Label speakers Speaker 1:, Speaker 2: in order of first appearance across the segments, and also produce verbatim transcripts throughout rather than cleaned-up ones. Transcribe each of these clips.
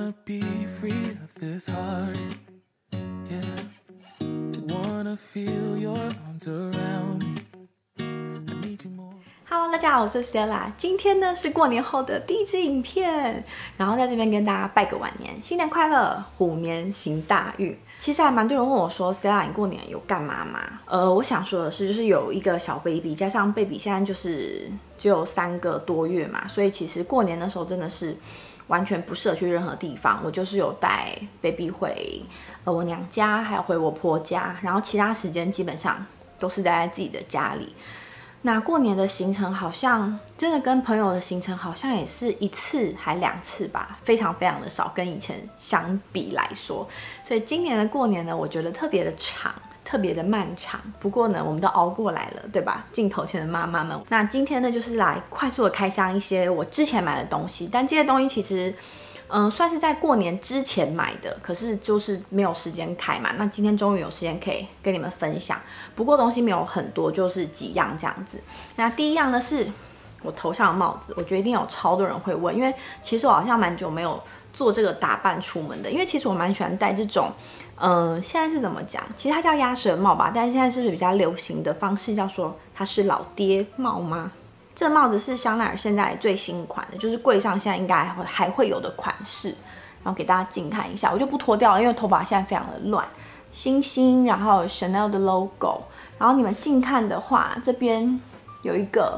Speaker 1: Wanna be free of this heart, yeah. Wanna feel your arms around me. I need you more.
Speaker 2: Hello， 大家好，我是 Stella。今天呢是过年后的第一支影片，然后在这边跟大家拜个晚年，新年快乐，虎年行大运。其实还蛮多人问我说 ，Stella， 你过年有干嘛吗？呃，我想说的是，就是有一个小 baby， 加上 baby 现在就是只有三个多月嘛，所以其实过年的时候真的是完全不适合去任何地方。我就是有带 baby 回呃我娘家，还有回我婆家，然后其他时间基本上都是待在自己的家里。那过年的行程好像真的跟朋友的行程好像也是一次还两次吧，非常非常的少，跟以前相比来说。所以今年的过年呢，我觉得特别的长，特别的漫长。不过呢，我们都熬过来了，对吧？镜头前的妈妈们。那今天呢，就是来快速的开箱一些我之前买的东西，但这些东西其实嗯，算是在过年之前买的，可是就是没有时间开嘛。那今天终于有时间可以跟你们分享，不过东西没有很多，就是几样这样子。那第一样呢是我头上的帽子，我觉得一定有超多人会问，因为其实我好像蛮久没有做这个打扮出门的，因为其实我蛮喜欢戴这种，嗯、呃，现在是怎么讲？其实它叫鸭舌帽吧，但是现在是不是比较流行的方式叫说它是老爹帽吗？这个帽子是香奈儿现在最新款的，就是柜上现在应该还会还会有的款式，然后给大家近看一下，我就不脱掉了，因为头发现在非常的乱。星星，然后 Chanel 的 logo， 然后你们近看的话，这边有一个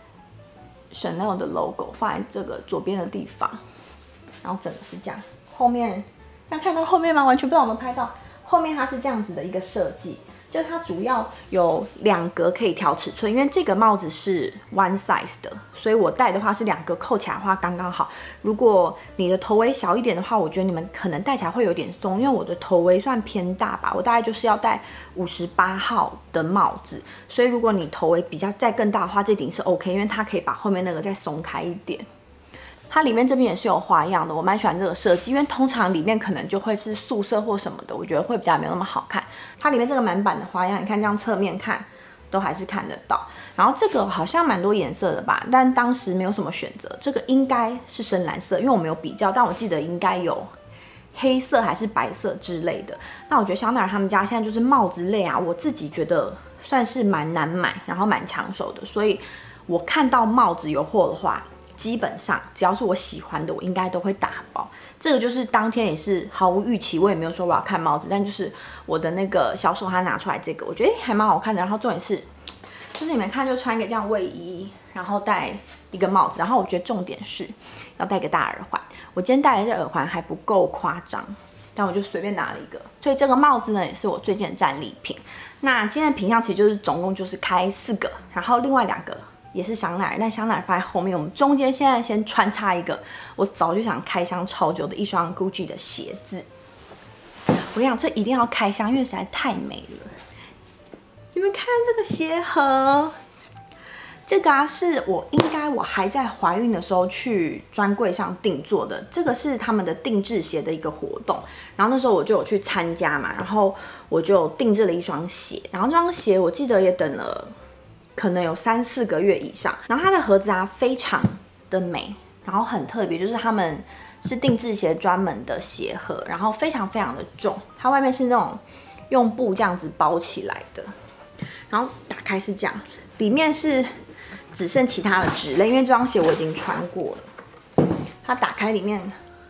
Speaker 2: Chanel 的 logo 放在这个左边的地方，然后整个是这样。后面要看到后面吗？完全不知道有没有拍到。后面它是这样子的一个设计。就是它主要有两格可以调尺寸，因为这个帽子是 one size 的，所以我戴的话是两格扣起来的话刚刚好。如果你的头围小一点的话，我觉得你们可能戴起来会有点松，因为我的头围算偏大吧，我大概就是要戴五十八号的帽子，所以如果你头围比较再更大的话，这顶是 OK， 因为它可以把后面那个再松开一点。它里面这边也是有花样的，我蛮喜欢这个设计，因为通常里面可能就会是素色或什么的，我觉得会比较没有那么好看。它里面这个满版的花样，你看这样侧面看都还是看得到。然后这个好像蛮多颜色的吧，但当时没有什么选择，这个应该是深蓝色，因为我没有比较，但我记得应该有黑色还是白色之类的。那我觉得香奈儿他们家现在就是帽子类啊，我自己觉得算是蛮难买，然后蛮抢手的，所以我看到帽子有货的话，基本上只要是我喜欢的，我应该都会打包。这个就是当天也是毫无预期，我也没有说我要看帽子，但就是我的那个销售他拿出来这个，我觉得还蛮好看的。然后重点是，就是你们看就穿一个这样卫衣，然后戴一个帽子，然后我觉得重点是要戴个大耳环。我今天戴的这耳环还不够夸张，但我就随便拿了一个，所以这个帽子呢也是我最近的战利品。那今天的品项其实就是总共就是开四个，然后另外两个也是香奈儿，但香奈儿放在后面，我们中间现在先穿插一个我早就想开箱超久的一双 Gucci 的鞋子。我跟你讲，这一定要开箱，因为实在太美了。你们看这个鞋盒，这个啊是我应该我还在怀孕的时候去专柜上定做的，这个是他们的定制鞋的一个活动，然后那时候我就有去参加嘛，然后我就定制了一双鞋，然后这双鞋我记得也等了可能有三四个月以上，然后它的盒子啊非常的美，然后很特别，就是他们是定制鞋专门的鞋盒，然后非常非常的重，它外面是那种用布这样子包起来的，然后打开是这样，里面是只剩其他的纸类，因为这双鞋我已经穿过了。它打开里面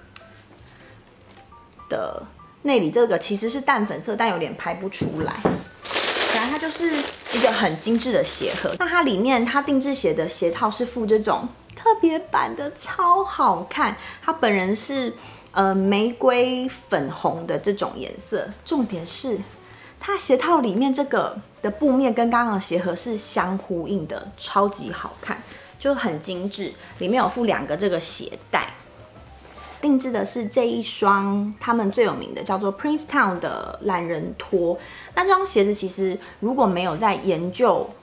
Speaker 2: 的内里这个其实是淡粉色，但有点拍不出来。反正它就是一个很精致的鞋盒，那它里面它定制鞋的鞋套是附这种特别版的，超好看。它本人是呃玫瑰粉红的这种颜色，重点是它鞋套里面这个的布面跟刚刚的鞋盒是相呼应的，超级好看，就很精致。里面有附两个这个鞋带。定制的是这一双他们最有名的叫做 Princetown 的懒人拖。那这双鞋子其实如果没有在研究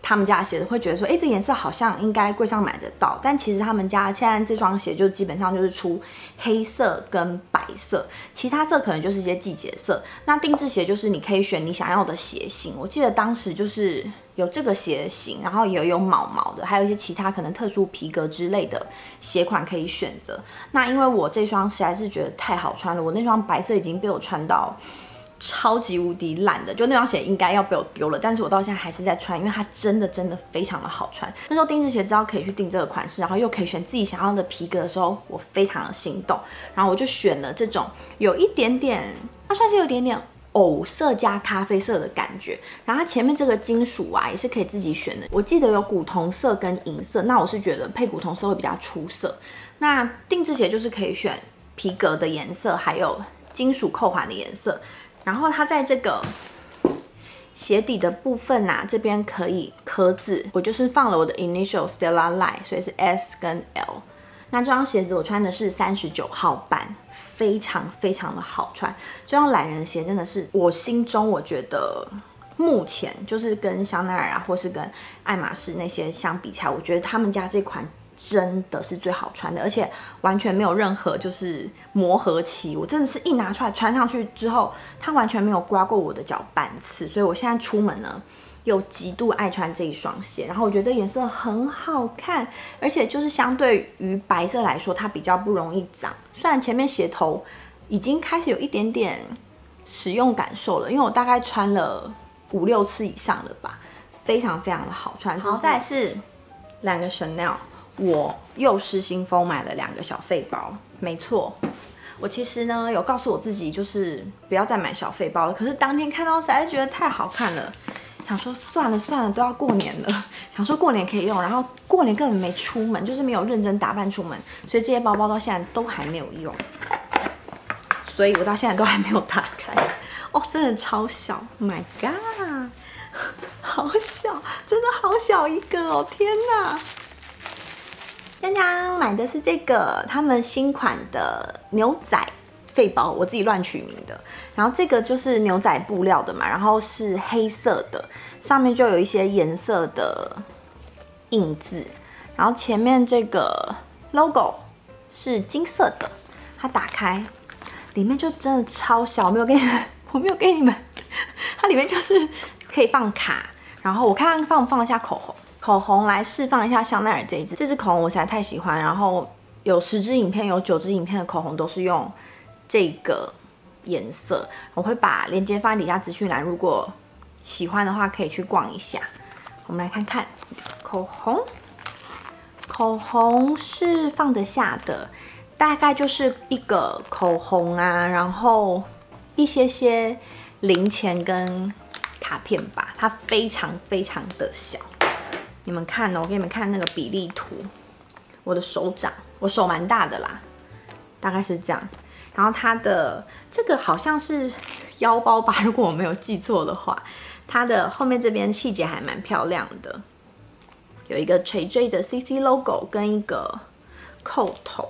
Speaker 2: 他们家的鞋子，会觉得说，哎，这颜色好像应该柜上买得到，但其实他们家现在这双鞋就基本上就是出黑色跟白色，其他色可能就是一些季节色。那定制鞋就是你可以选你想要的鞋型，我记得当时就是有这个鞋型，然后也有毛毛的，还有一些其他可能特殊皮革之类的鞋款可以选择。那因为我这双实在是觉得太好穿了，我那双白色已经被我穿到超级无敌烂的，就那双鞋应该要被我丢了，但是我到现在还是在穿，因为它真的真的非常的好穿。那时候定制鞋知道可以去定这个款式，然后又可以选自己想要的皮革的时候，我非常的心动，然后我就选了这种有一点点，它算是有一点点藕色加咖啡色的感觉，然后它前面这个金属啊也是可以自己选的，我记得有古铜色跟银色，那我是觉得配古铜色会比较出色。那定制鞋就是可以选皮革的颜色，还有金属扣环的颜色。然后它在这个鞋底的部分啊，这边可以刻字，我就是放了我的 initial Stella Light， 所以是 S 跟 L。那这双鞋子我穿的是三十九号半，非常非常的好穿。这双懒人鞋真的是我心中我觉得目前就是跟香奈儿啊，或是跟爱马仕那些相比起来，我觉得他们家这款真的是最好穿的，而且完全没有任何就是磨合期。我真的是一拿出来穿上去之后，它完全没有刮过我的脚半次，所以我现在出门呢又极度爱穿这一双鞋。然后我觉得这颜色很好看，而且就是相对于白色来说，它比较不容易脏。虽然前面鞋头已经开始有一点点使用感受了，因为我大概穿了五六次以上了吧，非常非常的好穿。好，再来是两个 Chanel。我又失心疯买了两个小废包，没错，我其实呢有告诉我自己就是不要再买小废包了，可是当天看到实在是觉得太好看了，想说算了算了，都要过年了，想说过年可以用，然后过年根本没出门，就是没有认真打扮出门，所以这些包包到现在都还没有用，所以我到现在都还没有打开。哦，真的超小 ，Oh my god， 好小，真的好小一个哦，天哪！刚刚买的是这个他们新款的牛仔废包，我自己乱取名的。然后这个就是牛仔布料的嘛，然后是黑色的，上面就有一些颜色的印字。然后前面这个 logo 是金色的，它打开里面就真的超小，我没有给你们，我没有给你们，它里面就是可以放卡，然后我看看放不放得下口红。口红来释放一下香奈儿这一支，这支口红我实在太喜欢，然后有十支影片，有九支影片的口红都是用这个颜色，我会把链接放在底下资讯栏，如果喜欢的话可以去逛一下。我们来看看口红，口红是放得下的，大概就是一个口红啊，然后一些些零钱跟卡片吧，它非常非常的小。你们看哦，我给你们看那个比例图，我的手掌，我手蛮大的啦，大概是这样。然后它的这个好像是腰包吧，如果我没有记错的话，它的后面这边细节还蛮漂亮的，有一个垂坠的 C C logo 跟一个扣头。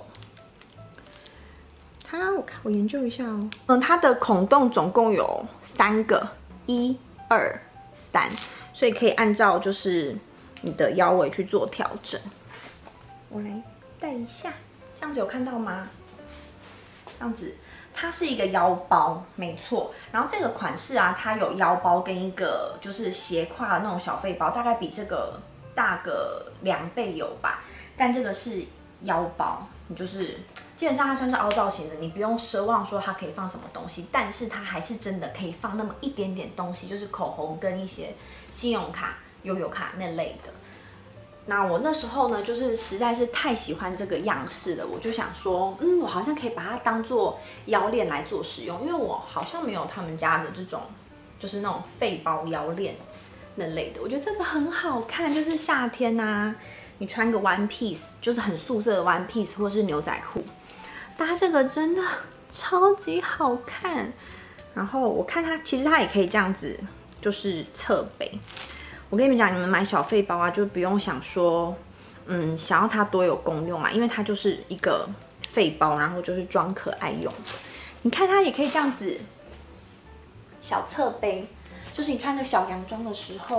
Speaker 2: 它我看我研究一下哦，嗯，它的孔洞总共有三个，一、二、三，所以可以按照就是你的腰围去做调整。我来戴一下，这样子有看到吗？这样子，它是一个腰包，没错。然后这个款式啊，它有腰包跟一个就是斜挎的那种小废包，大概比这个大个两倍有吧。但这个是腰包，你就是基本上它算是凹造型的，你不用奢望说它可以放什么东西，但是它还是真的可以放那么一点点东西，就是口红跟一些信用卡、悠游卡那类的。那我那时候呢，就是实在是太喜欢这个样式了，我就想说，嗯，我好像可以把它当做腰链来做使用，因为我好像没有他们家的这种，就是那种废包腰链那类的。我觉得这个很好看，就是夏天啊，你穿个 one piece， 就是很素色的 one piece 或是牛仔裤，搭这个真的超级好看。然后我看它，其实它也可以这样子，就是侧背。我跟你们讲，你们买小废包啊，就不用想说，嗯，想要它多有功用啦，因为它就是一个废包，然后就是装可爱用的。你看它也可以这样子小侧背，就是你穿个小洋装的时候，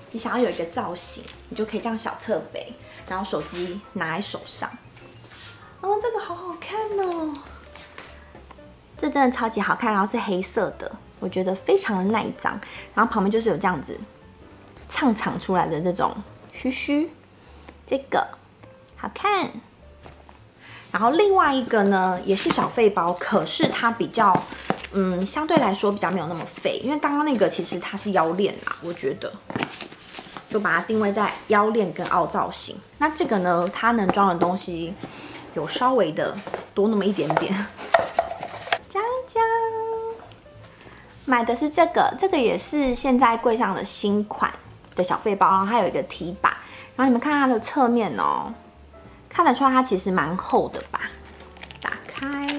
Speaker 2: 你想要有一个造型，你就可以这样小侧背，然后手机拿在手上。哦，这个好好看哦，这真的超级好看，然后是黑色的，我觉得非常的耐脏。然后旁边就是有这样子唱唱出来的这种须须，这个好看。然后另外一个呢，也是小废包，可是它比较，嗯，相对来说比较没有那么废，因为刚刚那个其实它是腰链啦，我觉得，就把它定位在腰链跟凹造型。那这个呢，它能装的东西有稍微的多那么一点点。锵锵，买的是这个，这个也是现在柜上的新款的小废包，然后它有一个提把，然后你们看它的侧面哦。看得出来它其实蛮厚的吧？打开，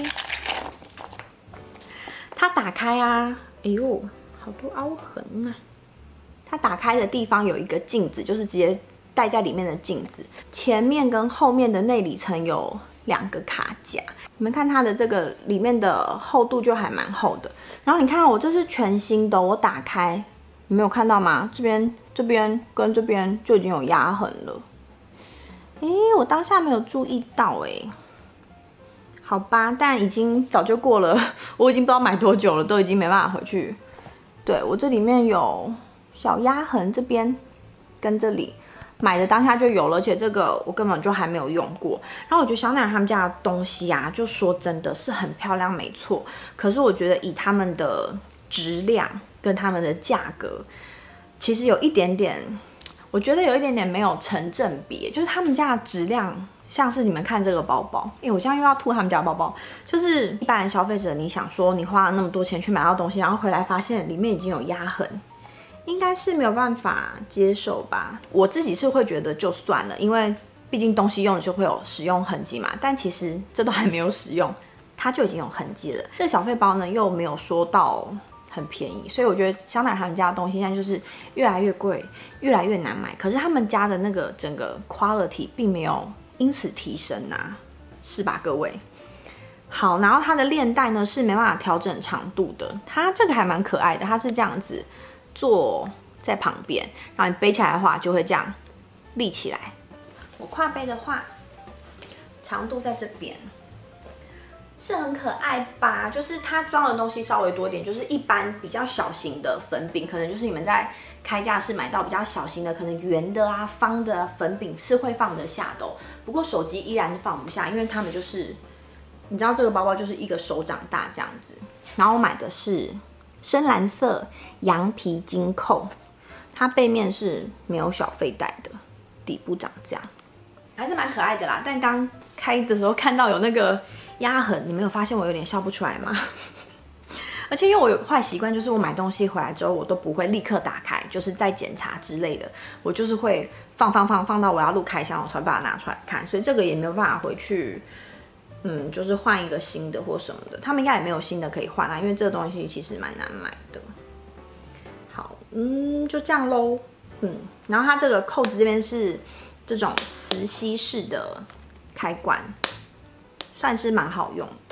Speaker 2: 它打开啊，哎呦，好多凹痕啊！它打开的地方有一个镜子，就是直接戴在里面的镜子。前面跟后面的内里层有两个卡夹，你们看它的这个里面的厚度就还蛮厚的。然后你看我这是全新的，我打开，你没有看到吗？这边、这边跟这边就已经有压痕了。哎，我当下没有注意到哎，好吧，但已经早就过了，我已经不知道买多久了，都已经没办法回去。对，我这里面有小压痕，这边跟这里买的当下就有了，而且这个我根本就还没有用过。然后我觉得香奈儿他们家的东西啊，就说真的是很漂亮，没错。可是我觉得以他们的质量跟他们的价格，其实有一点点。我觉得有一点点没有成正比，就是他们家的质量，像是你们看这个包包，因为我现在又要吐他们家的包包，就是一般消费者，你想说你花了那么多钱去买到东西，然后回来发现里面已经有压痕，应该是没有办法接受吧？我自己是会觉得就算了，因为毕竟东西用了就会有使用痕迹嘛，但其实这都还没有使用，它就已经有痕迹了。这个小废包呢又没有说到很便宜，所以我觉得香奈儿他们家的东西现在就是越来越贵，越来越难买。可是他们家的那个整个 quality 并没有因此提升啊，是吧，各位？好，然后它的链带呢是没办法调整长度的，它这个还蛮可爱的，它是这样子坐在旁边，然后你背起来的话就会这样立起来。我挎背的话，长度在这边。是很可爱吧？就是它装的东西稍微多一点，就是一般比较小型的粉饼，可能就是你们在开架式买到比较小型的，可能圆的啊、方的啊粉饼是会放得下的哦。不过手机依然是放不下，因为他们就是，你知道这个包包就是一个手掌大这样子。然后我买的是深蓝色羊皮金扣，它背面是没有小废带的，底部长这样，还是蛮可爱的啦。但刚开的时候看到有那个压痕，你没有发现我有点笑不出来吗？而且因为我有坏习惯，就是我买东西回来之后，我都不会立刻打开，就是在检查之类的，我就是会放放放放到我要录开箱，我才把它拿出来看。所以这个也没有办法回去，嗯，就是换一个新的或什么的。他们应该也没有新的可以换啊，因为这个东西其实蛮难买的。好，嗯，就这样咯。嗯，然后它这个扣子这边是这种磁吸式的开关。算是蛮好用的。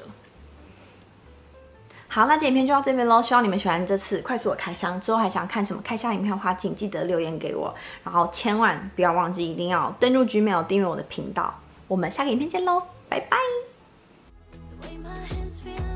Speaker 2: 好，那这影片就到这边咯，希望你们喜欢这次快速的开箱。之后还想看什么开箱影片的话，请记得留言给我，然后千万不要忘记一定要登入 Gmail 订阅我的频道。我们下个影片见咯，拜拜。